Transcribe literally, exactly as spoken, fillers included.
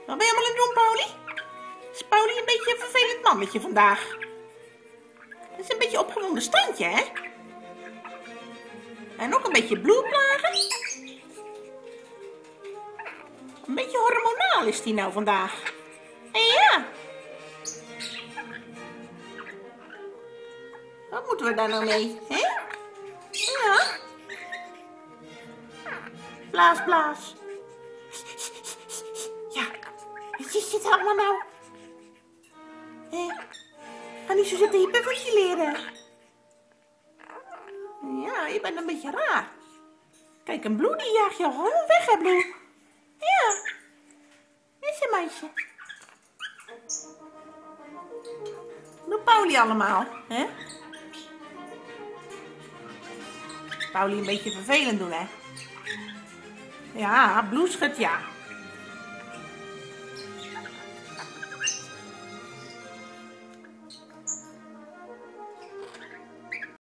Wat ben je allemaal aan het doen, Pauli? Is Pauli een beetje een vervelend mannetje vandaag? Het is een beetje opgewonden standje, hè? En ook een beetje bloedplagen. Een beetje hormonaal is die nou vandaag. En ja. Wat moeten we daar nou mee, hè? Ja. Blaas, blaas. Ja. Wat is dit allemaal nou? Hé. Ga niet zo zitten hyperventileren. Ja, je bent een beetje raar. Kijk, een Bloe die jaagt jou gewoon weg, hè, Bloe? Ja. Dit is een meisje. Doe Pauli allemaal, hè? Pauli een beetje vervelend doen, hè? Ja, Bloe schudt ja.